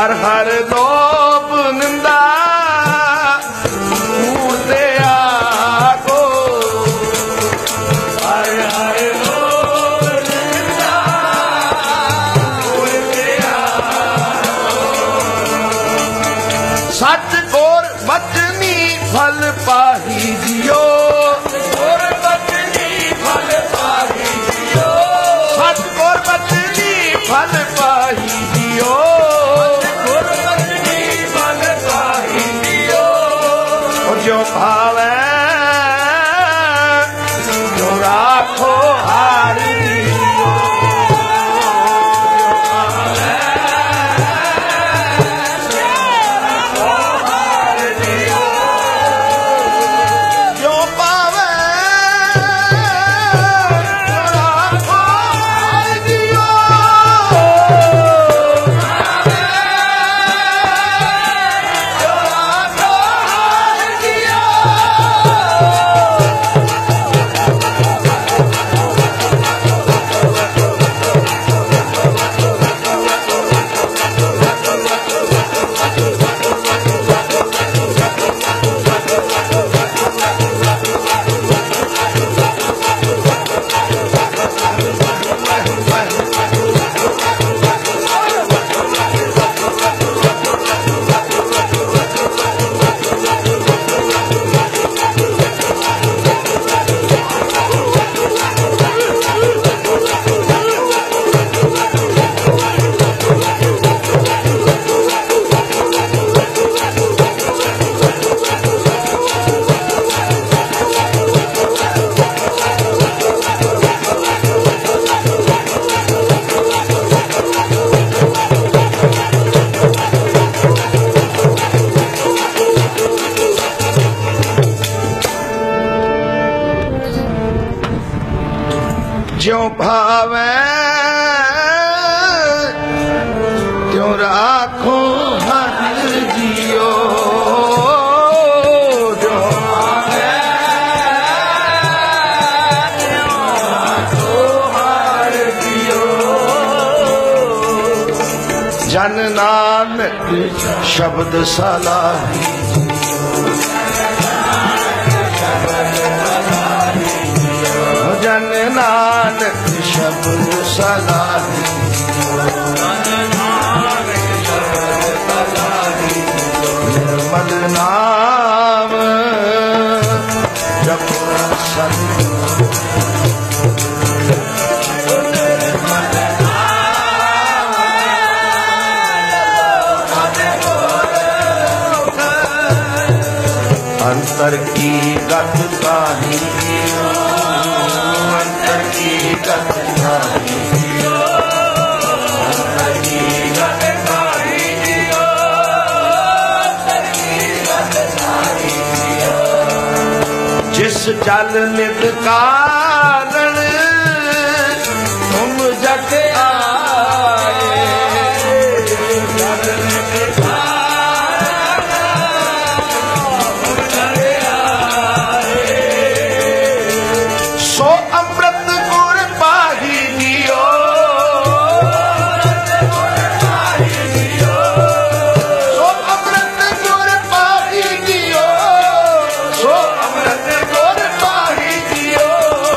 हर हर लोभ निंदा मूर्ते आगो हर हर लोभ निंदा मूर्ते आगो सच और बचनी फल पाही जियो और बचनी फल पाही जियो सच और बचनी फल पाही जियो और बचनी फल पाही जियो और जो भावे जो राखो हारी जो भावे त्यों राखो हर जियो जो भावे त्यों राखो हर जियो जन नानक शब्द सलाही जन नानक शब्द सलाही निर्मल नाम जप अंतर की गत काही अंतर की गत काही जिस जल नित कारण तुम जग आए जल नित सो अमृत गुर पाही दियो सो अमृत गुर पाही दियो सो अमृत गुर पाही दियो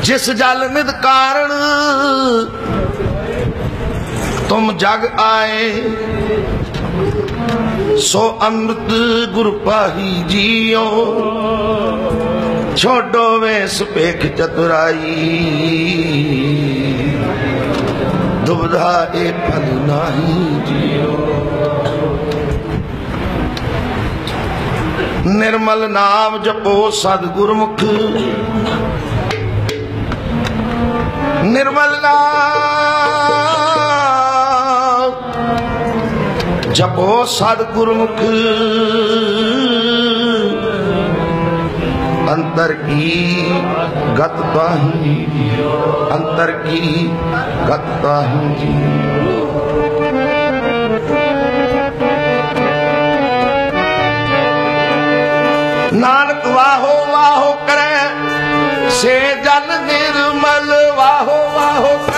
जिस जल निध कारण तुम जग आए, सो अमृत गुरु पाही जियो, छोड़ो वेस पेख चतुराई, दुबधा ए फल नाही जियो। निर्मल नाम जपो सदगुरुमुख, निर्मल नाम जपो सदगुरुमुख, अंतर की गत पाही, अंतर की गत पाही। नानक वाहो वाहो करे से जल निर्मल, वाहो वाहो